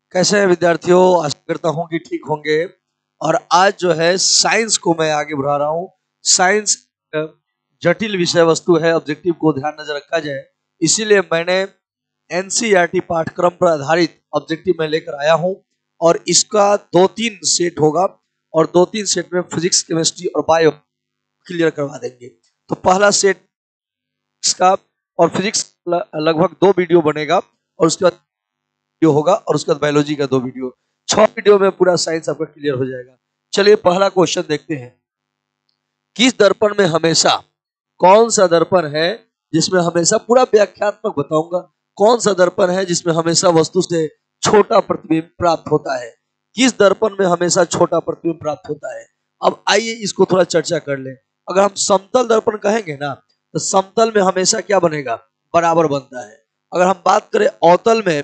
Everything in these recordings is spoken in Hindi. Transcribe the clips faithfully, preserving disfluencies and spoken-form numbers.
कैसे हैं विद्यार्थियों? आशा करता हूं कि ठीक होंगे। और आज जो है साइंस को मैं आगे बढ़ा रहा हूं। साइंस अ, जटिल विषय वस्तु है, ऑब्जेक्टिव को ध्यान नजर रखा जाए, इसीलिए मैंने एनसीईआरटी पाठ्यक्रम पर आधारित ऑब्जेक्टिव में लेकर आया हूं। और इसका दो तीन सेट होगा और दो तीन सेट में फिजिक्स, केमिस्ट्री और बायो क्लियर करवा देंगे। तो पहला सेट इसका और फिजिक्स लगभग दो वीडियो बनेगा और उसके बाद वीडियो होगा और उसके बाद बायोलॉजी का दो वीडियो। छह वीडियो में पूरा साइंस आपका क्लियर हो जाएगा। चलिए पहला क्वेश्चन देखते हैं। किस दर्पण में हमेशा, कौन सा दर्पण है जिसमें हमेशा, पूरा व्याख्यात्मक बताऊंगा, कौन सा दर्पण है जिसमें हमेशा वस्तु से छोटा प्रतिबिंब प्राप्त होता है? किस दर्पण में हमेशा छोटा प्रतिबिंब प्राप्त होता है? अब आइए इसको थोड़ा चर्चा कर लें। अगर हम समतल दर्पण कहेंगे ना, तो समतल में हमेशा क्या बनेगा? बराबर बनता है। अगर हम बात करें अवतल में,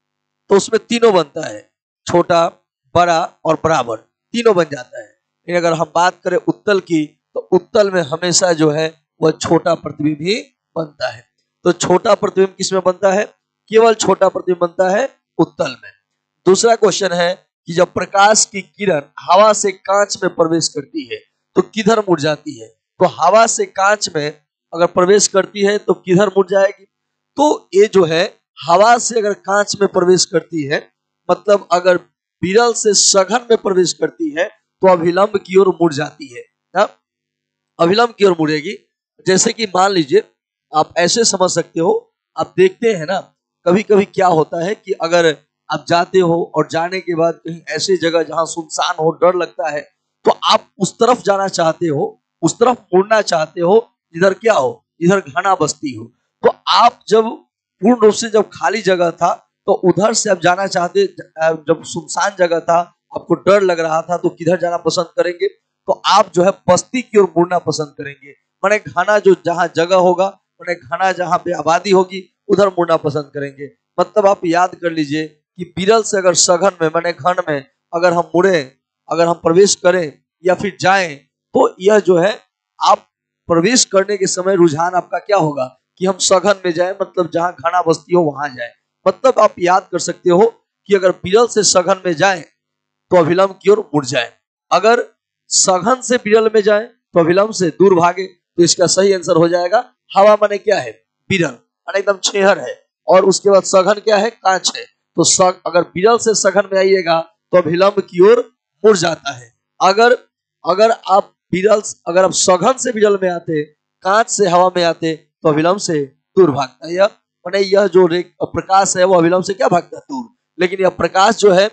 तो उसमें तीनों बनता है, छोटा, बड़ा और बराबर, तीनों बन जाता है। लेकिन अगर हम बात करें उत्तल की, तो उत्तल में हमेशा जो है वह छोटा प्रतिबिंब ही बनता है। तो छोटा प्रतिबिंब किसमें बनता है? केवल छोटा प्रतिबिंब बनता है उत्तल में। दूसरा क्वेश्चन है कि जब प्रकाश की किरण हवा से कांच में प्रवेश करती है तो किधर मुड़ जाती है? तो हवा से कांच में अगर प्रवेश करती है तो किधर मुड़ जाएगी? तो ये जो है हवा से अगर कांच में प्रवेश करती है, मतलब अगर विरल से सघन में प्रवेश करती है, तो अभिलंब की ओर मुड़ जाती है ना? अभिलंब की ओर मुड़ेगी। जैसे कि मान लीजिए, आप ऐसे समझ सकते हो, आप देखते हैं ना, कभी कभी क्या होता है कि अगर आप जाते हो और जाने के बाद कहीं ऐसी जगह जहां सुनसान हो, डर लगता है, तो आप उस तरफ जाना चाहते हो, उस तरफ मुड़ना चाहते हो जिधर क्या हो, इधर घना बस्ती हो। तो आप जब पूर्ण रूप से जब खाली जगह था, तो उधर से आप जाना चाहते, जब सुनसान जगह था, आपको डर लग रहा था, तो किधर जाना पसंद करेंगे? तो आप जो है बस्ती की ओर मुड़ना पसंद करेंगे। मैंने घना जो जहां जगह होगा, मैंने घना जहां पे आबादी होगी, उधर मुड़ना पसंद करेंगे। मतलब आप याद कर लीजिए कि विरल से अगर सघन में, मैंने घन में अगर हम मुड़े, अगर हम प्रवेश करें या फिर जाएं, तो यह जो है, आप प्रवेश करने के समय रुझान आपका क्या होगा कि हम सघन में जाए, मतलब जहां घना बस्ती हो वहां जाए। मतलब आप याद कर सकते हो कि अगर विरल से सघन में जाए तो अभिलंब की ओर मुड़ जाए, अगर सघन से विरल में जाए तो अभिलंब से दूर भागे। तो इसका सही आंसर हो जाएगा हवा, माने क्या है? विरल, माने एकदम छेहर है। और उसके बाद सघन क्या है? कांच है। तो सग, अगर विरल से सघन में आइएगा तो अभिलंब की ओर मुड़ जाता है। अगर अगर आप विरल, अगर आप सघन से विरल में आते, कांच से हवा में आते, तो अभिलंब से दूर भागता है। यह माने यह जो प्रकाश है वो अभिलंब से क्या भागता है? दूर। लेकिन यह प्रकाश जो है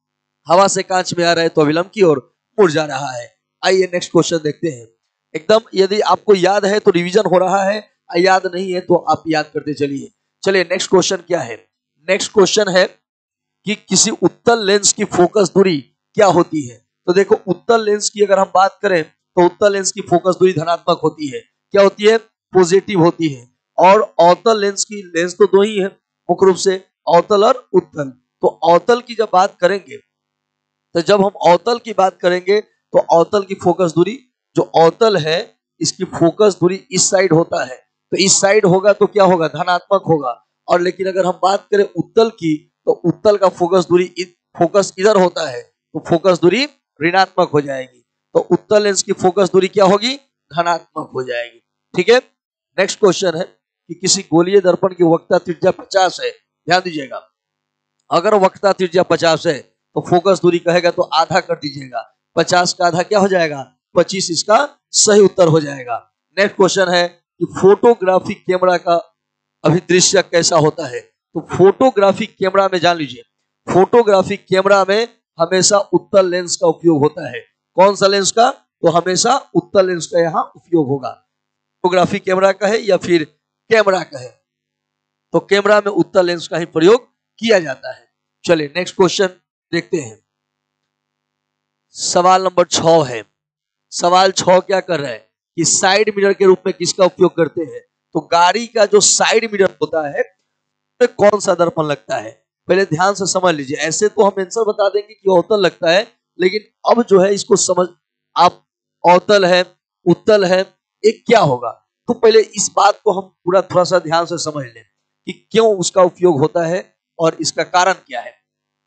हवा से कांच में आ रहा है तो अभिलंब की ओर मुड़ जा रहा है। आइए नेक्स्ट क्वेश्चन देखते हैं। एकदम यदि आपको याद है तो रिवीजन हो रहा है, याद नहीं है तो आप याद करते चलिए। चलिए नेक्स्ट क्वेश्चन क्या है? नेक्स्ट क्वेश्चन है कि किसी उत्तल लेंस की फोकस दूरी क्या होती है? तो देखो, उत्तल लेंस की अगर हम बात करें तो उत्तल लेंस की फोकस दूरी धनात्मक होती है। क्या होती है? पॉजिटिव होती है। और अवतल लेंस की, लेंस तो दो ही है मुख्य रूप से, अवतल और उत्तल। तो अवतल की जब बात करेंगे, तो जब हम अवतल की बात करेंगे तो अवतल की फोकस दूरी, जो अवतल है इसकी फोकस दूरी इस साइड होता है, तो इस साइड होगा तो क्या होगा? धनात्मक होगा। और लेकिन अगर हम बात करें उत्तल की, तो उत्तल का फोकस दूरी, फोकस इधर होता है, तो फोकस दूरी ऋणात्मक हो जाएगी। तो उत्तल लेंस की फोकस दूरी क्या होगी? धनात्मक हो जाएगी। ठीक है। नेक्स्ट क्वेश्चन है कि किसी गोलीय दर्पण की वक्रता त्रिज्या पचास है। ध्यान दीजिएगा, अगर वक्रता त्रिज्या पचास है तो फोकस दूरी कहेगा तो आधा कर दीजिएगा, पचास का आधा क्या हो जाएगा? पच्चीस। इसका सही उत्तर हो जाएगा। नेक्स्ट क्वेश्चन है कि फोटोग्राफी कैमरा का अभिदृश्य कैसा होता है? तो फोटोग्राफी कैमरा में जान लीजिए, फोटोग्राफी कैमरा में हमेशा उत्तल लेंस का उपयोग होता है। कौन सा लेंस का? तो हमेशा उत्तल लेंस का यहां उपयोग होगा। फोटोग्राफी कैमरा का है या फिर कैमरा का है, तो कैमरा में उत्तल लेंस का ही प्रयोग किया जाता है। चलिए नेक्स्ट क्वेश्चन देखते हैं। सवाल नंबर छ है। सवाल छ क्या कर रहा है कि साइड मिरर के रूप में किसका उपयोग करते हैं? तो गाड़ी का जो साइड मिरर होता है उसमें कौन सा दर्पण लगता है? पहले ध्यान से समझ लीजिए। ऐसे तो हम आंसर बता देंगे कि अवतल लगता है, लेकिन अब जो है इसको समझ, आप अवतल है, उत्तल है, एक क्या होगा? तो पहले इस बात को हम पूरा थोड़ा सा ध्यान से समझ लें कि क्यों उसका उपयोग होता है और इसका कारण क्या है।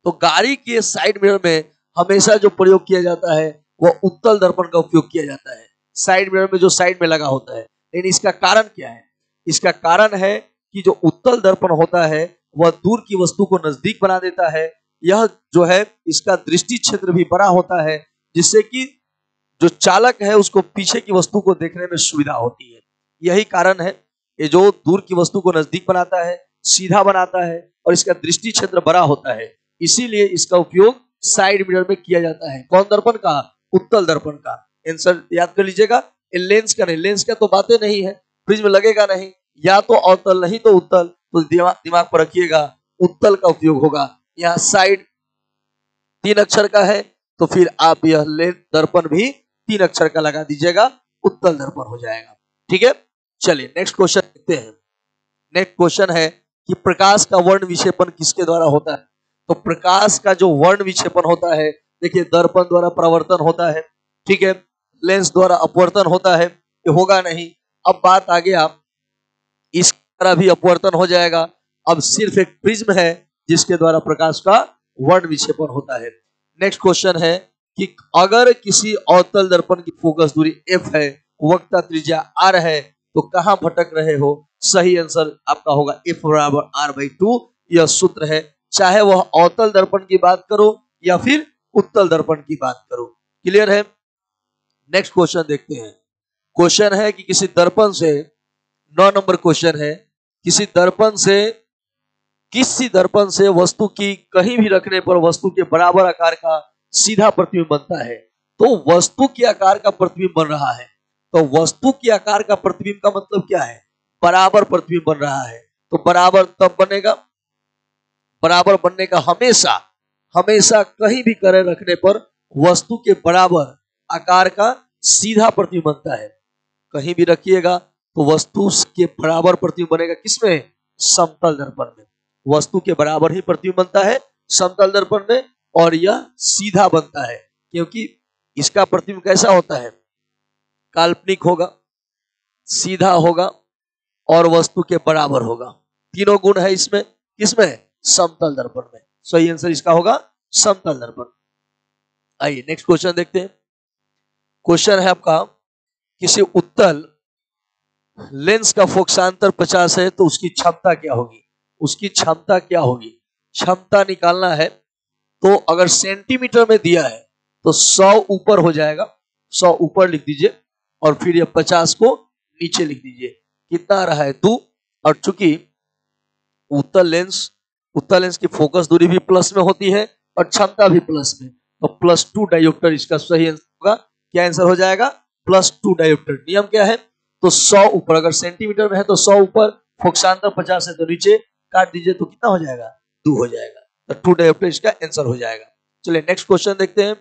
तो गाड़ी के साइड मिरर में हमेशा जो प्रयोग किया जाता है वह उत्तल दर्पण का उपयोग किया जाता है, साइड मिरर में जो साइड में लगा होता है। लेकिन इसका कारण क्या है? इसका कारण है कि जो उत्तल दर्पण होता है वह दूर की वस्तु को नजदीक बना देता है। यह जो है इसका दृष्टि क्षेत्र भी बड़ा होता है, जिससे कि जो चालक है उसको पीछे की वस्तु को देखने में सुविधा होती है। यही कारण है ये जो दूर की वस्तु को नजदीक बनाता है, सीधा बनाता है और इसका दृष्टि क्षेत्र बड़ा होता है। इसीलिए इसका उपयोग साइड मिरर में किया जाता है। कौन दर्पण का? उत्तल दर्पण का। आंसर याद कर लीजिएगा। लेंस का नहीं, लेंस का तो बातें नहीं है, प्रिज्म लगेगा नहीं, या तो अवतल नहीं तो उत्तल। तो दिमाग दिमाग पर रखिएगा, उत्तल का उपयोग होगा। यहाँ साइड तीन अक्षर का है तो फिर आप यह लेंस दर्पण भी तीन अक्षर का लगा दीजिएगा, उत्तल दर्पण हो जाएगा। ठीक है, चलिए नेक्स्ट क्वेश्चन देखते हैं। नेक्स्ट क्वेश्चन है कि प्रकाश का वर्ण विक्षेपण किसके द्वारा होता है? तो प्रकाश का जो वर्ण विक्षेपण होता है, देखिए दर्पण द्वारा परावर्तन होता है, ठीक है, लेंस द्वारा अपवर्तन होता है, ये होगा नहीं। अब बात आ गया, इस द्वारा भी अपवर्तन हो जाएगा। अब सिर्फ एक प्रिज्म है जिसके द्वारा प्रकाश का वर्ण विक्षेपण होता है। नेक्स्ट क्वेश्चन है कि अगर किसी अवतल दर्पण की फोकस दूरी एफ है, वक्रता त्रिज्या आर है, तो कहां भटक रहे हो? सही आंसर आपका होगा एफ बराबर आर बाई टू। यह सूत्र है, चाहे वह अवतल दर्पण की बात करो या फिर उत्तल दर्पण की बात करो। क्लियर है? नेक्स्ट क्वेश्चन देखते हैं। क्वेश्चन है कि किसी दर्पण से, नौ नंबर क्वेश्चन है, किसी दर्पण से किसी दर्पण से वस्तु की कहीं भी रखने पर वस्तु के बराबर आकार का सीधा प्रतिबिंब बनता है। तो वस्तु के आकार का प्रतिबिंब बन रहा है, तो वस्तु के आकार का प्रतिबिंब का मतलब क्या है? बराबर प्रतिबिंब बन रहा है। तो बराबर तब बनेगा, बराबर बनने का हमेशा हमेशा कहीं भी करे रखने पर वस्तु के बराबर आकार का सीधा प्रतिबिंब बनता है। कहीं भी रखिएगा तो वस्तु के बराबर प्रतिबिंब बनेगा, किसमें? समतल दर्पण में। वस्तु के बराबर ही प्रतिबिंब बनता है समतल दर्पण में, और यह सीधा बनता है क्योंकि इसका प्रतिबिंब कैसा होता है? काल्पनिक होगा, सीधा होगा और वस्तु के बराबर होगा। तीनों गुण है इसमें, किसमें? समतल दर्पण में। सही आंसर इसका होगा समतल दर्पण। आइए नेक्स्ट क्वेश्चन देखते हैं। क्वेश्चन है आपका, किसी उत्तल लेंस का फोकसांतर पचास है तो उसकी क्षमता क्या होगी? उसकी क्षमता क्या होगी? क्षमता निकालना है तो अगर सेंटीमीटर में दिया है तो सौ ऊपर हो जाएगा, सौ ऊपर लिख दीजिए और फिर ये पचास को नीचे लिख दीजिए। कितना आ रहा है? दो। और चूंकि उत्तल लेंस उत्तल लेंस की फोकस दूरी भी प्लस में होती है और क्षमता भी प्लस में, तो प्लस टू डायोप्टर इसका सही आंसर होगा। क्या आंसर हो जाएगा? Plus two dioptre. नियम क्या है? तो सौ ऊपर, अगर सेंटीमीटर में है तो सौ ऊपर, फोकसांतर पचास है तो नीचे काट दीजिए तो कितना हो जाएगा? दो हो जाएगा। तो टू डायोप्टर इसका आंसर हो जाएगा। चलिए नेक्स्ट क्वेश्चन देखते हैं।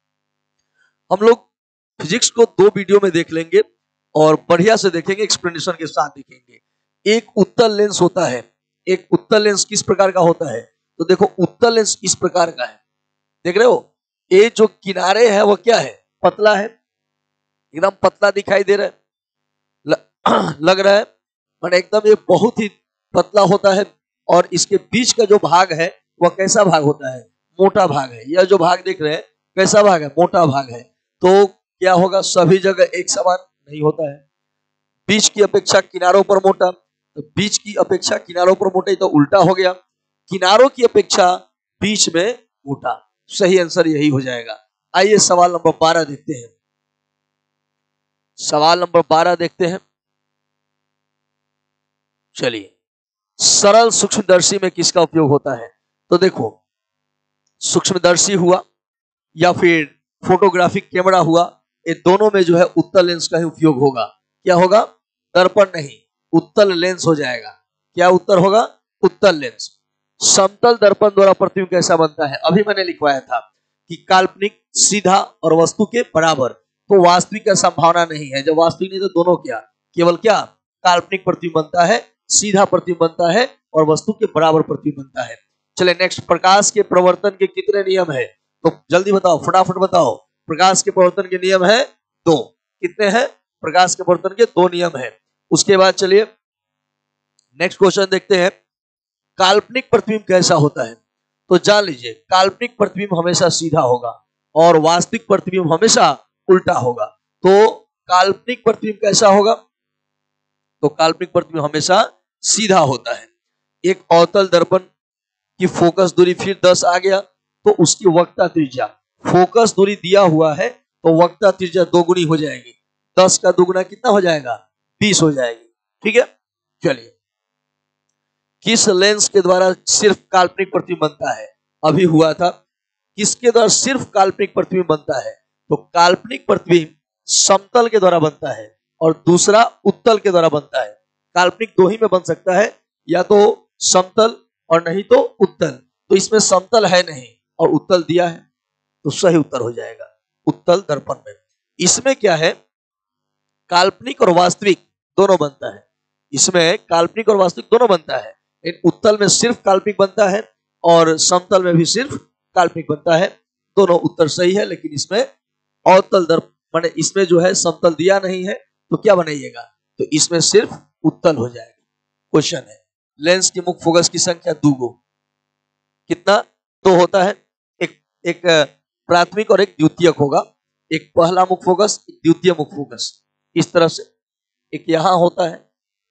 हम लोग फिजिक्स को दो वीडियो में देख लेंगे और बढ़िया से देखेंगे, एक्सप्लेनेशन के साथ देखेंगे। एक उत्तल लेंस होता है, एक उत्तल लेंस किस प्रकार का होता है? तो देखो उत्तल लेंस इस प्रकार का है, देख रहे हो? ये जो किनारे है वो क्या है? पतला है, एकदम पतला दिखाई दे रहा है, ल, लग रहा है, और एकदम ये बहुत ही पतला होता है। और इसके बीच का जो भाग है वह कैसा भाग होता है? मोटा भाग है। यह जो भाग देख रहे हैं कैसा भाग है? मोटा भाग है। तो क्या होगा? सभी जगह एक समान नहीं होता है। बीच की अपेक्षा किनारों पर मोटा, तो बीच की अपेक्षा किनारों पर मोटा, तो उल्टा हो गया। किनारों की अपेक्षा बीच में मोटा। सही आंसर यही हो जाएगा। आइए सवाल नंबर बारह देखते हैं। सवाल नंबर बारह देखते हैं। चलिए, सरल सूक्ष्मदर्शी में किसका उपयोग होता है? तो देखो, सूक्ष्मदर्शी हुआ या फिर फोटोग्राफिक कैमरा हुआ, ये दोनों में जो है उत्तल लेंस का ही उपयोग होगा। क्या होगा? दर्पण नहीं, उत्तल लेंस हो जाएगा। क्या उत्तर होगा? उत्तल लेंस। समतल दर्पण द्वारा प्रतिबिंब कैसा बनता है? अभी मैंने लिखवाया था कि काल्पनिक, सीधा और वस्तु के बराबर। तो वास्तविक का संभावना नहीं है। जब वास्तविक नहीं तो दोनों क्या? केवल क्या? काल्पनिक प्रतिबिंब बनता है, सीधा प्रतिबिंब बनता है और वस्तु के बराबर प्रतिबिंब बनता है। चले नेक्स्ट, प्रकाश के प्रवर्तन के कितने नियम है? तो जल्दी बताओ, फटाफट बताओ। प्रकाश के प्रवर्तन के नियम है दो। कितने हैं? प्रकाश के प्रवर्तन के दो नियम है। उसके बाद चलिए नेक्स्ट क्वेश्चन देखते हैं। काल्पनिक प्रतिबिंब कैसा होता है? तो जान लीजिए काल्पनिक प्रतिबिंब हमेशा सीधा होगा और वास्तविक प्रतिबिंब हमेशा उल्टा होगा। तो काल्पनिक प्रतिबिंब कैसा होगा? तो काल्पनिक प्रतिबिंब हमेशा सीधा होता है। एक अवतल दर्पण की फोकस दूरी फिर दस आ गया तो उसकी वक्रता त्रिज्या, फोकस दूरी दिया हुआ है तो वक्रता त्रिज्या दोगुनी हो जाएगी। दस का दुगुना कितना हो जाएगा? बीस हो जाएगी। ठीक है, चलिए किस लेंस के द्वारा सिर्फ काल्पनिक प्रतिबिंब बनता है? अभी हुआ था किसके द्वारा सिर्फ काल्पनिक प्रतिबिंब बनता है? तो काल्पनिक प्रतिबिंब समतल के द्वारा बनता है और दूसरा उत्तल के द्वारा बनता है। काल्पनिक दो ही में बन सकता है, या तो समतल और नहीं तो उत्तल। तो इसमें समतल है नहीं और उत्तल दिया है तो सही उत्तर हो जाएगा उत्तल दर्पण में। इसमें क्या है, काल्पनिक और वास्तविक दोनों बनता है। इसमें काल्पनिक और वास्तविक दोनों बनता है। इन उत्तल में सिर्फ काल्पनिक बनता है और समतल में भी सिर्फ काल्पनिक बनता है। दोनों उत्तर सही है, लेकिन इसमें अवतल दर्पण माने इसमें जो है समतल दिया नहीं है तो क्या बनाइएगा? तो इसमें सिर्फ उत्तल हो जाएगा। क्वेश्चन है लेंस की मुख्य फोकस की संख्या दूगो, कितना? दो होता है। एक एक प्राथमिक और एक द्वितीयक होगा। एक पहला मुख्य फोकस, एक द्वितीय मुख्य फोकस। इस तरह से एक यहां होता है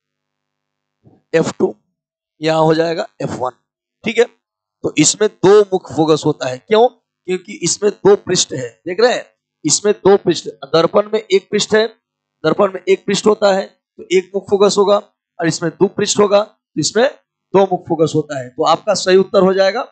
एफ टू, यहां हो जाएगा एफ वन। ठीक है, तो इसमें दो मुख्य फोकस होता है। क्यों? क्योंकि इसमें दो पृष्ठ है। देख रहे हैं, इसमें दो पृष्ठ, दर्पण में एक पृष्ठ है, दर्पण में एक पृष्ठ होता है तो एक मुख्य फोकस होगा, और इसमें दो पृष्ठ होगा तो इसमें दो मुख्य फोकस होता है। तो आपका सही उत्तर हो जाएगा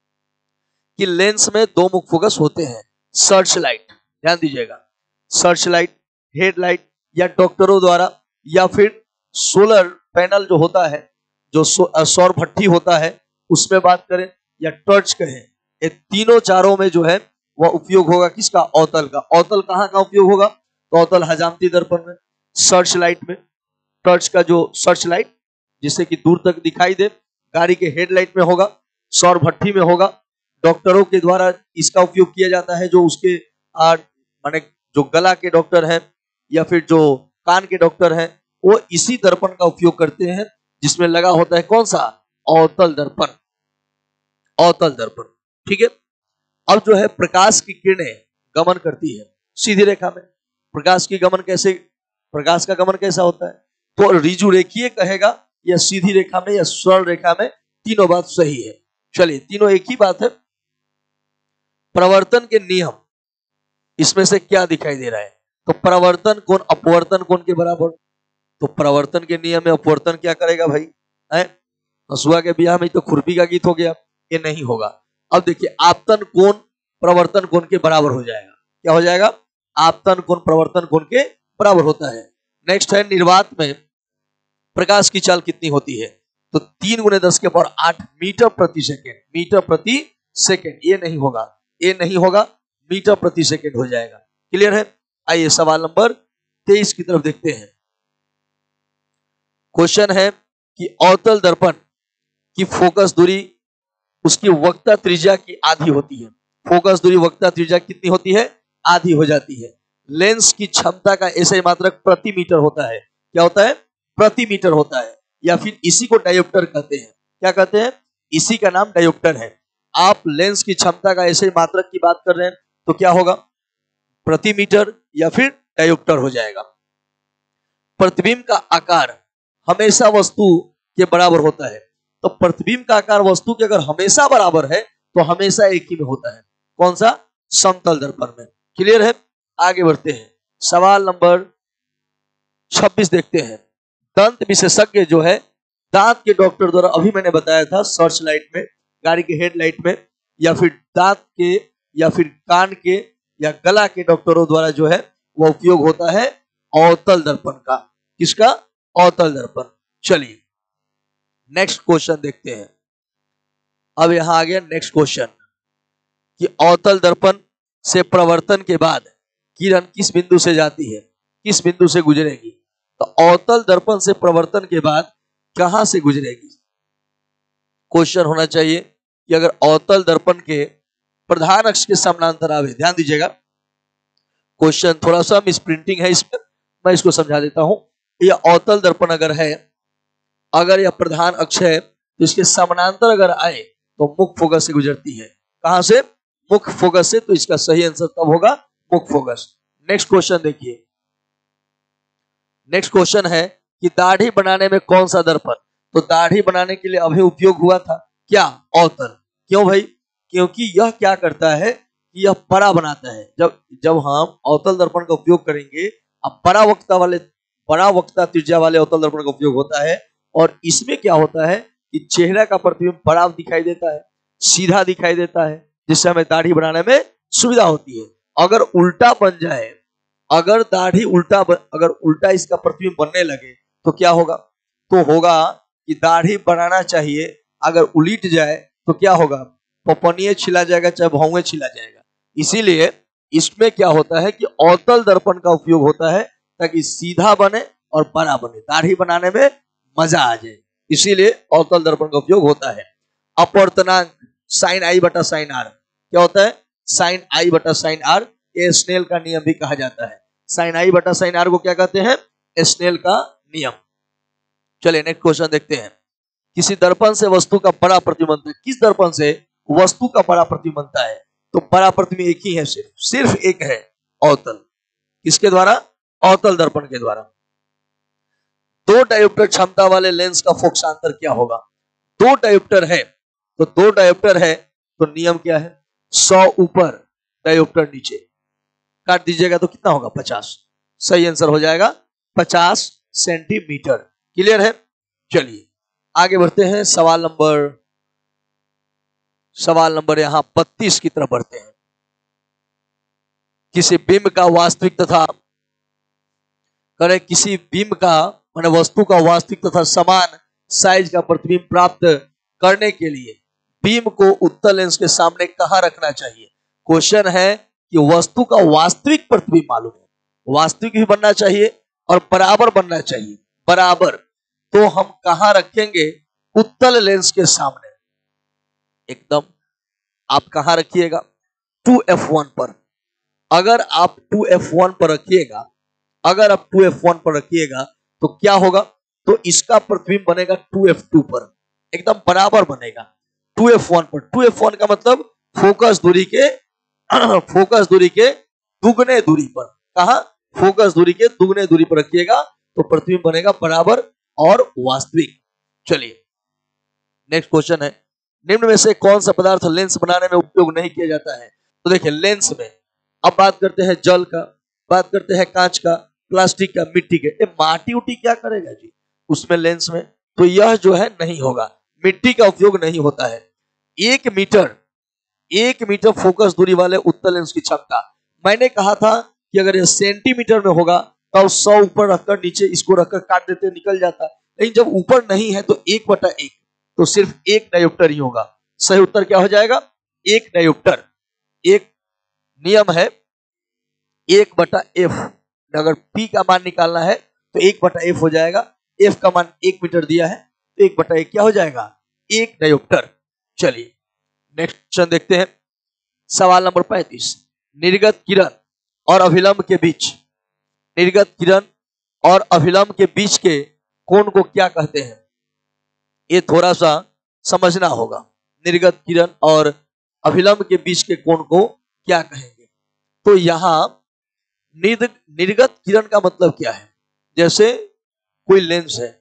कि लेंस में दो मुख्य फोकस होते हैं। सर्च लाइट, ध्यान दीजिएगा, सर्च लाइट, हेडलाइट या डॉक्टरों द्वारा, या फिर सोलर पैनल जो होता है, जो सौर भट्टी होता है उसमें बात करें, या टॉर्च कहें, ये तीनों चारों में जो है वह उपयोग होगा किसका? अवतल का। अवतल कहां का उपयोग होगा? तो अवतल हजामती दर्पण में, सर्च लाइट में, टॉर्च का जो सर्च लाइट जिससे कि दूर तक दिखाई दे, गाड़ी के हेडलाइट में होगा, सौर भट्टी में होगा, डॉक्टरों के द्वारा इसका उपयोग किया जाता है, जो उसके माने जो गला के डॉक्टर हैं या फिर जो कान के डॉक्टर हैं वो इसी दर्पण का उपयोग करते हैं जिसमें लगा होता है कौन सा? अवतल दर्पण, अवतल दर्पण। ठीक है, अब जो है प्रकाश की किरणें गमन करती है सीधी रेखा में। प्रकाश की गमन कैसे, प्रकाश का गमन कैसा होता है? तो रिजु रेखीय कहेगा या सीधी रेखा में या सरल रेखा में, तीनों बात सही है। चलिए तीनों एक ही बात है। प्रवर्तन के नियम इसमें से क्या दिखाई दे रहा है? तो प्रवर्तन कोण अपवर्तन कोण के बराबर। तो प्रवर्तन के नियम में अपवर्तन क्या करेगा भाई? है हसुआ के ब्याह में तो खुरपी का गीत हो गया, ये नहीं होगा। अब देखिए आपतन कोण प्रवर्तन कोण के बराबर हो जाएगा। क्या हो जाएगा? आपतन कोण प्रवर्तन कोण के बराबर होता है। नेक्स्ट है निर्वात में प्रकाश की चाल कितनी होती है? तो तीन गुने दस के पावर आठ मीटर प्रति सेकेंड, मीटर प्रति सेकेंड। ये नहीं होगा, ये नहीं होगा, मीटर प्रति सेकेंड हो जाएगा। क्लियर है? आइए सवाल नंबर तेईस की तरफ देखते हैं। क्वेश्चन है कि अवतल दर्पण की फोकस दूरी उसकी वक्रता त्रिज्या की आधी होती है। फोकस दूरी वक्रता त्रिज्या कितनी होती है? आधी हो जाती है। लेंस की क्षमता का ऐसा मात्रक प्रति मीटर होता है। क्या होता है? प्रति मीटर होता है, या फिर इसी को डायोप्टर कहते हैं। क्या कहते हैं? इसी का नाम डायोप्टर है। आप लेंस की क्षमता का ऐसे मात्रक की बात कर रहे हैं तो क्या होगा? प्रति मीटर या फिर डायोप्टर हो जाएगा। प्रतिबिंब का आकार हमेशा वस्तु के बराबर होता है। तो प्रतिबिंब का आकार वस्तु के अगर हमेशा बराबर है तो हमेशा एक ही में होता है। कौन सा? समतल दर्पण में। क्लियर है? आगे बढ़ते हैं, सवाल नंबर छब्बीस देखते हैं। दंत विशेषज्ञ जो है दांत के डॉक्टर द्वारा, अभी मैंने बताया था सर्च लाइट में, गाड़ी के हेडलाइट में, या फिर दांत के या फिर कान के या गला के डॉक्टरों द्वारा जो है वह उपयोग होता है अवतल दर्पण का। किसका? अवतल दर्पण। चलिए नेक्स्ट क्वेश्चन देखते हैं। अब यहां आ गया नेक्स्ट क्वेश्चन कि अवतल दर्पण से प्रवर्तन के बाद किरण किस बिंदु से जाती है, किस बिंदु से गुजरेगी? तो अवतल दर्पण से प्रवर्तन के बाद कहां से गुजरेगी? क्वेश्चन होना चाहिए कि अगर अवतल दर्पण के प्रधान अक्ष के समानांतर आवे, ध्यान दीजिएगा क्वेश्चन थोड़ा सा मिसप्रिंटिंग है इसमें, मैं इसको समझा देता हूं। यह अवतल दर्पण अगर है, अगर यह प्रधान अक्ष है तो इसके समानांतर अगर आए तो मुख्य फोकस से गुजरती है। कहां से? मुख्य फोकस से। तो इसका सही आंसर तब होगा मुख्य फोकस। नेक्स्ट क्वेश्चन देखिए। नेक्स्ट क्वेश्चन है कि दाढ़ी बनाने में कौन सा दर्पण? तो दाढ़ी बनाने के लिए अभी उपयोग हुआ था क्या? अवतल। क्यों भाई? क्योंकि यह क्या करता है कि यह बड़ा बनाता है। जब जब हम अवतल दर्पण का उपयोग करेंगे, अब बड़ा वक्ता वाले बड़ा वक्ता त्रिज्या वाले अवतल दर्पण का उपयोग होता है, और इसमें क्या होता है कि चेहरा का प्रतिबिंब बड़ा दिखाई देता है, सीधा दिखाई देता है, जिससे हमें दाढ़ी बनाने में सुविधा होती है। अगर उल्टा बन जाए, अगर दाढ़ी उल्टा बन, अगर उल्टा इसका प्रतिबिंब बनने लगे तो क्या होगा? तो होगा कि दाढ़ी बनाना चाहिए, अगर उलट जाए तो क्या होगा? पपनिये छिला जाएगा, चाहे भौंगे छिला जाएगा। इसीलिए इसमें क्या होता है कि अवतल दर्पण का उपयोग होता है ताकि सीधा बने और बड़ा बने, दाढ़ी बनाने में मजा आ जाए, इसीलिए अवतल दर्पण का उपयोग होता है। अपवर्तनांक साइन आई बटा साइन आर क्या होता है? साइन आई बटा साइन आर। ये स्नेल का नियम भी कहा जाता है। साइन आई बटा साइन आर को क्या कहते हैं? स्नेल का नियम। चलिए नेक्स्ट क्वेश्चन देखते हैं। किसी दर्पण से वस्तु का बड़ा प्रतिबिंब बनता है। किस दर्पण से वस्तु का बड़ा प्रतिबिंब बनता है? तो बड़ा प्रतिबिंब एक ही है, सिर्फ सिर्फ एक है, अवतल। किसके द्वारा? अवतल दर्पण के द्वारा। दो डायोप्टर क्षमता वाले लेंस का फोकसांतर क्या होगा? दो डायोप्टर है तो दो डायोप्टर है तो नियम क्या है? सौ ऊपर डायोप्टर नीचे। काट दीजिएगा तो कितना होगा? पचास। सही आंसर हो जाएगा पचास सेंटीमीटर। क्लियर है? चलिए आगे बढ़ते हैं। सवाल नंबर सवाल नंबर यहां बत्तीस की तरफ बढ़ते हैं। किसी बिंब का वास्तविक तथा करे किसी बिंब का माने वस्तु का वास्तविक तथा समान साइज का प्रतिबिंब प्राप्त करने के लिए बिंब को उत्तल लेंस के सामने कहां रखना चाहिए? क्वेश्चन है कि वस्तु का वास्तविक प्रतिबिंब मालूम है, वास्तविक भी बनना चाहिए और बराबर बनना चाहिए। बराबर तो हम कहां रखेंगे? उत्तल लेंस के सामने। एकदम आप कहां रखिएगा? टू एफ वन पर। अगर आप टू एफ वन पर रखिएगा अगर आप टू एफ वन पर रखिएगा तो क्या होगा? तो इसका प्रतिबिंब बनेगा टू एफ टू पर, एकदम बराबर बनेगा टू एफ वन पर। टू एफ वन का मतलब फोकस दूरी के फोकस दूरी के दुगने दूरी पर। कहा? फोकस दूरी के दुगने दूरी पर रखिएगा तो प्रतिबिंब बनेगा बराबर और वास्तविक। चलिए नेक्स्ट क्वेश्चन है। निम्न में से कौन सा पदार्थ लेंस बनाने में उपयोग नहीं किया जाता है? तो देखिए लेंस में अब बात करते हैं जल का, बात करते हैं कांच का, प्लास्टिक का, मिट्टी के। ये माटी उटी क्या करेगा जी उसमें लेंस में? तो यह जो है नहीं होगा, मिट्टी का उपयोग नहीं होता है। एक मीटर एक मीटर फोकस दूरी वाले उत्तल लेंस की क्षमता, मैंने कहा था कि अगर ये सेंटीमीटर में होगा तो सौ ऊपर रखकर नीचे इसको रखकर काट देते निकल जाता, लेकिन जब ऊपर नहीं है तो एक बटा एक, तो सिर्फ एक डायोप्टर ही होगा। सही उत्तर क्या हो जाएगा? एक डायोप्टर। एक नियम है एक बटा एफ, अगर पी का मान निकालना है तो एक बटा एफ हो जाएगा। एफ का मान एक मीटर दिया है तो एक बटा एक क्या हो जाएगा? एक डायोप्टर। चलिए नेक्स्ट क्वेश्चन देखते हैं। सवाल नंबर पैंतीस। निर्गत किरण और अभिलंब के बीच निर्गत किरण और अभिलंब के बीच के कोण को क्या कहते हैं? ये थोड़ा सा समझना होगा। निर्गत किरण और अभिलंब के बीच के कोण को क्या कहेंगे? तो यहां निर्गत किरण का मतलब क्या है? जैसे कोई लेंस है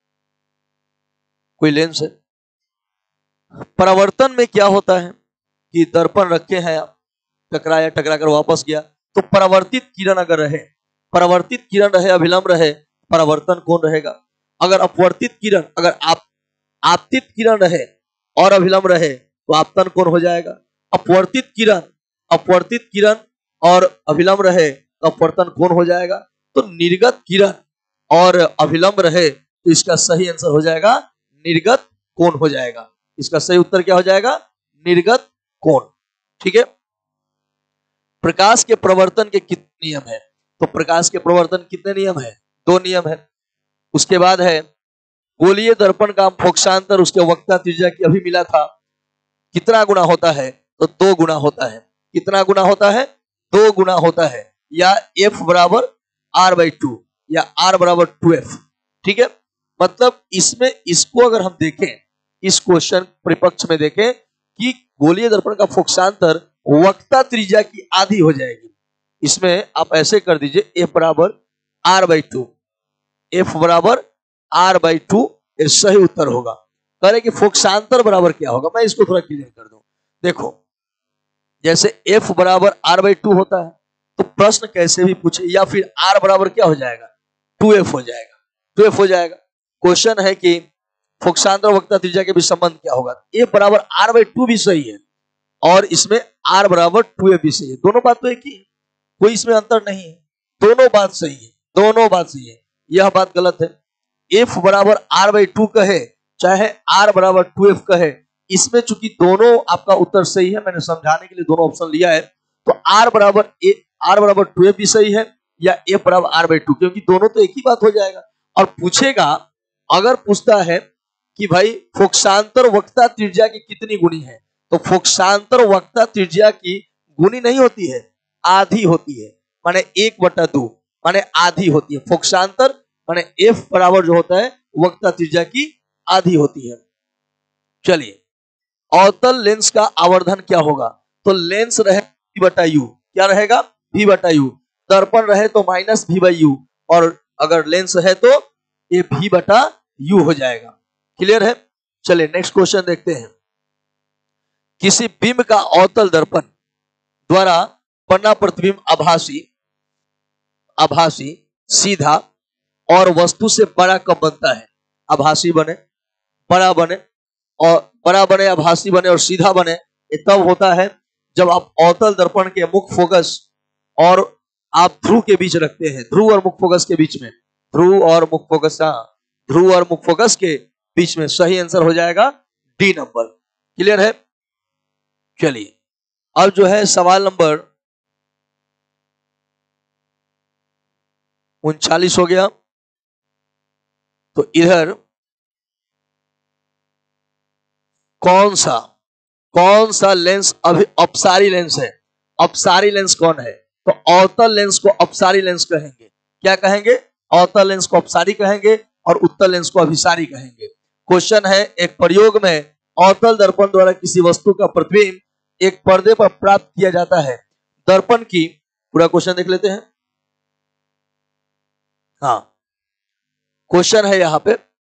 कोई लेंस है परावर्तन में क्या होता है कि दर्पण रखे हैं आप, टकराया, टकरा कर वापस गया, तो परावर्तित किरण अगर रहे परावर्तित किरण रहे अभिलंब रहे, परावर्तन कोण रहेगा। अगर अपवर्तित किरण अगर आप आपतित किरण रहे और अभिलंब रहे तो आपतन कोण हो जाएगा। अपवर्तित किरण अपवर्तित किरण और अभिलंब रहे तो अपवर्तन कोण हो जाएगा। तो निर्गत किरण और अभिलंब रहे तो इसका सही आंसर हो जाएगा निर्गत कोण हो जाएगा। इसका सही उत्तर क्या हो जाएगा? निर्गत कोण। ठीक है। प्रकाश के प्रवर्तन के कितने नियम है? तो प्रकाश के प्रवर्तन कितने नियम है? दो नियम है। उसके बाद है गोलीय दर्पण का फोकसांतर उसके वक्ता त्रिज्या की अभी मिला था, कितना गुना होता है? तो दो गुना होता है। कितना गुना होता है? दो गुना होता है। या एफ बराबर आर बाई टू या आर बराबर टू एफ। ठीक है। मतलब इसमें इसको अगर हम देखें, इस क्वेश्चन परिपक्ष में देखें कि गोलीय दर्पण का फोकसांतर वक्ता त्रिज्या की आधी हो जाएगी। इसमें आप ऐसे कर दीजिए एफ बराबर आर बाई टू, एफ बराबर आर बाई टू, ये सही उत्तर होगा। कह रहे कि फोकसांतर बराबर क्या होगा, मैं इसको थोड़ा क्लियर कर दूं। देखो जैसे एफ बराबर आर बाई टू होता है तो प्रश्न कैसे भी पूछे, या फिर आर बराबर क्या हो जाएगा, टू एफ हो जाएगा, टू एफ हो जाएगा। क्वेश्चन है कि फोकसांतर वक्ता त्रिज्या के बीच संबंध क्या होगा, एफ बराबर आर बाई टू भी सही है और इसमें आर बराबर टू एफ भी सही है। दोनों बात तो एक ही है, कोई इसमें अंतर नहीं है, दोनों बात सही है, दोनों बात सही है। यह बात गलत है। एफ बराबर आर बाई टू कहे चाहे आर बराबर टू एफ कहे, इसमें चूंकि दोनों आपका उत्तर सही है, मैंने समझाने के लिए दोनों ऑप्शन लिया है, तो आर बराबर ए आर बराबर टू एफ भी सही है या एफ बराबर आर बाई टू, क्योंकि दोनों तो एक ही बात हो जाएगा। और पूछेगा, अगर पूछता है कि भाई फोकसांतर वक्ता त्रिज्या की कितनी गुनी है, तो फोकसांतर वक्ता त्रिज्या की गुनी नहीं होती है, आधी होती है, माने एक बटा दो, माने आधी होती है। फोकसांतर माने एफ बराबर जो होता है वक्ता त्रिज्या की आधी होती है। चलिए, अवतल लेंस का आवर्धन क्या होगा, तो लेंस रहे v बटा यू, क्या रहेगा v बटा यू, दर्पण रहे तो माइनस v बाई यू, और अगर लेंस है तो ये v बटा यू हो जाएगा। क्लियर है। चलिए नेक्स्ट क्वेश्चन देखते हैं। किसी बिंब का अवतल दर्पण द्वारा बना प्रतिबिंब आभासी आभासी सीधा और वस्तु से बड़ा कब बनता है, आभासी बने, बड़ा बने, और बड़ा बने, आभासी बने और सीधा बने, ये तब होता है जब आप अवतल दर्पण के मुख्य फोकस और आप ध्रुव के बीच रखते हैं, ध्रुव और मुख्य फोकस के बीच में, ध्रुव और मुख्य फोकस, ध्रुव और मुख्य फोकस के बीच में। सही आंसर हो जाएगा डी नंबर। क्लियर है। चलिए अब जो है सवाल नंबर उनचालीस हो गया, तो इधर कौन सा कौन सा लेंस अभी अपसारी लेंस है, अपसारी लेंस कौन है, तो अवतल लेंस को अपसारी लेंस कहेंगे। क्या कहेंगे, अवतल लेंस को अपसारी कहेंगे और उत्तल लेंस को अभिसारी कहेंगे। क्वेश्चन है, एक प्रयोग में अवतल दर्पण द्वारा किसी वस्तु का प्रतिबिंब एक पर्दे पर प्राप्त किया जाता है। दर्पण की, पूरा क्वेश्चन देख लेते हैं। हाँ, क्वेश्चन है यहां पे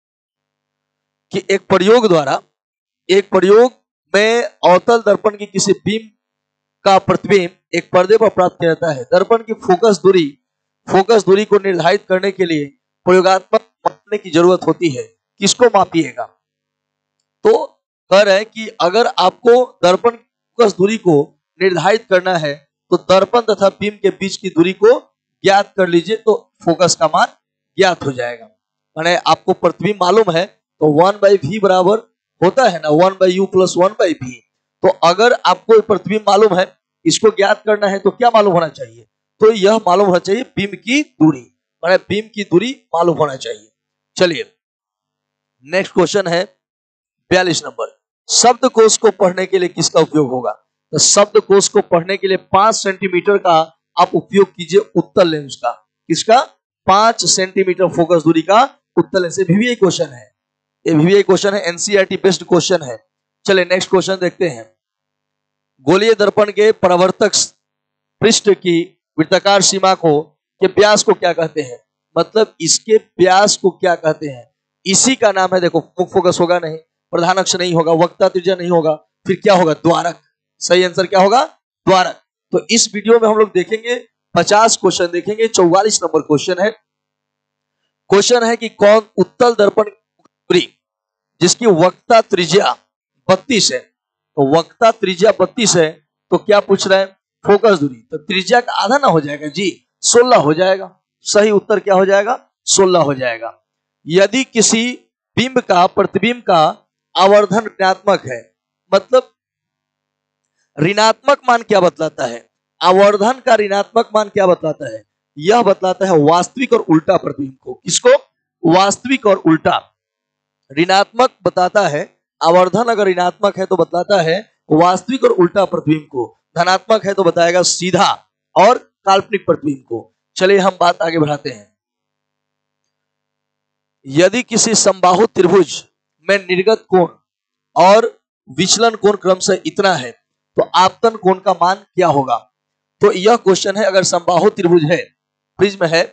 कि एक प्रयोग द्वारा एक प्रयोग में अवतल दर्पण की किसी बिंब का प्रतिबिंब एक पर्दे पर प्राप्त किया जाता है। दर्पण की फोकस दूरी फोकस दूरी को निर्धारित करने के लिए प्रयोगात्मक मापने की जरूरत होती है। किसको मापिएगा, तो कह रहे हैं कि अगर आपको दर्पण की फोकस दूरी को निर्धारित करना है तो दर्पण तथा बिंब के बीच की दूरी को ज्ञात कर लीजिए, तो फोकस का मान ज्ञात हो जाएगा। माने आपको प्रतिबिंब मालूम है तो वन बाई वी बराबर होता है ना, one by U plus one by V. तो अगर आपको प्रतिबिंब मालूम है, इसको ज्ञात करना है, तो क्या मालूम होना चाहिए, तो यह मालूम होना चाहिए बिंब की दूरी, माने बिंब की दूरी मालूम होना चाहिए। चलिए नेक्स्ट क्वेश्चन है बयालीस नंबर। शब्दकोश को पढ़ने के लिए किसका उपयोग होगा, तो शब्दकोश को पढ़ने के लिए पांच सेंटीमीटर का आप उपयोग कीजिए उत्तल लेंस का। किसका, पांच सेंटीमीटर फोकस दूरी का उत्तल लेंस। वीवीआई क्वेश्चन है, ये वीवीआई क्वेश्चन है, एनसीईआरटी बेस्ड क्वेश्चन है। चलिए नेक्स्ट क्वेश्चन देखते हैं। गोलीय दर्पण के परावर्तक पृष्ठ की वृत्ताकार सीमा को के व्यास को क्या कहते हैं, मतलब इसके व्यास को क्या कहते हैं, इसी का नाम है, देखो मुख्य फोकस होगा नहीं, प्रधान अक्ष नहीं होगा, वक्ता त्रिज्या नहीं होगा, फिर क्या होगा, द्वारक। सही आंसर क्या होगा, द्वारक। तो इस वीडियो में हम लोग देखेंगे पचास क्वेश्चन देखेंगे। चौवालीस नंबर क्वेश्चन है। क्वेश्चन है कि कौन उत्तल दर्पण जिसकी वक्ता त्रिज्या बत्तीस है, तो वक्ता त्रिज्या बत्तीस है, तो क्या पूछ रहे हैं, फोकस दूरी, तो त्रिज्या का आधा ना हो जाएगा जी, सोलह हो जाएगा। सही उत्तर क्या हो जाएगा, सोलह हो जाएगा। यदि किसी बिंब का प्रतिबिंब का आवर्धन ऋणात्मक है, मतलब ऋणात्मक मान क्या बतलाता है, आवर्धन का ऋणात्मक मान क्या बतलाता है, यह बतलाता है वास्तविक और उल्टा प्रतिबिंब को। किसको, वास्तविक और उल्टा। ऋणात्मक बताता है, आवर्धन अगर ऋणात्मक है तो बतलाता है वास्तविक और उल्टा प्रतिबिंब को, धनात्मक है तो बताएगा सीधा और काल्पनिक प्रतिबिंब को। चलिए हम बात आगे बढ़ाते हैं। यदि किसी समबाहु त्रिभुज में निर्गत कोण और विचलन कोण क्रमशः इतना है, तो आपतन कोण का मान क्या होगा? तो यह क्वेश्चन है। अगर समबाहु त्रिभुज है, प्रिज्म है,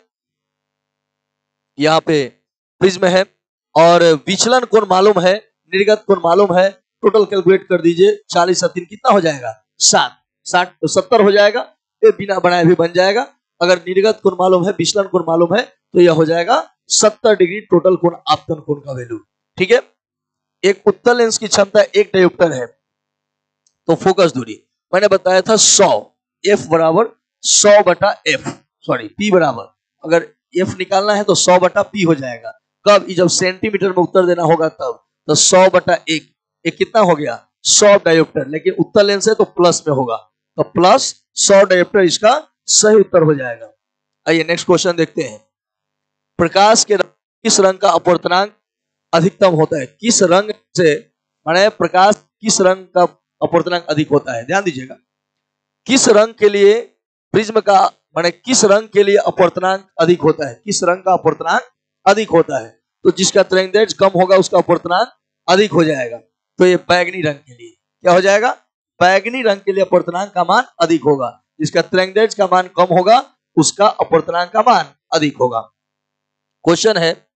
यहाँ पे प्रिज्म है और विचलन कोण मालूम है, निर्गत कोण मालूम है, टोटल कैलकुलेट कर दीजिए, चालीस तीन कितना हो जाएगा? सात। साठ तो सत्तर हो जाएगा, ये बिना बनाए भी बन जाएगा। अगर निर्गत कोण मालूम है, विचलन कोण मालूम है, तो यह हो जाएगा सत्तर डिग्री टोटल कोण आपतन कोण का वैल्यू। ठीक है। एक उत्तल लेंस की क्षमता एक डायोप्टर है, तो फोकस दूरी मैंने बताया था सौ, एफ बराबर सौ बटा एफ, सॉरी पी बराबर, अगर एफ निकालना है तो सौ बटा पी हो जाएगा। कब? जब सेंटीमीटर में उत्तर देना होगा तब। तो सौ बटा एक, एक कितना हो गया? सौ डायोप्टर, लेकिन उत्तल लेंस है तो प्लस में होगा, तो प्लस सौ डायोप्टर इसका सही उत्तर हो जाएगा। आइए नेक्स्ट क्वेश्चन देखते हैं। प्रकाश के रंग, किस रंग का अपवर्तनांक अधिकतम होता है? किस रंग से माने प्रकाश किस रंग का अपवर्तनांक अधिक होता है? ध्यान दीजिएगा, किस रंग के लिए प्रिज्म का माने किस रंग के लिए अपवर्तनांक अधिक होता है? किस रंग का अपवर्तनांक अधिक होता है? तो जिसका तरंगदैर्घ्य कम होगा उसका अपवर्तनांक अधिक हो जाएगा। तो ये बैगनी रंग के लिए क्या हो जाएगा? बैगनी रंग के लिए अपवर्तनांक का मान अधिक होगा। जिसका तरंगदैर्घ्य का मान कम होगा उसका अपवर्तनांक का मान अधिक होगा। क्वेश्चन है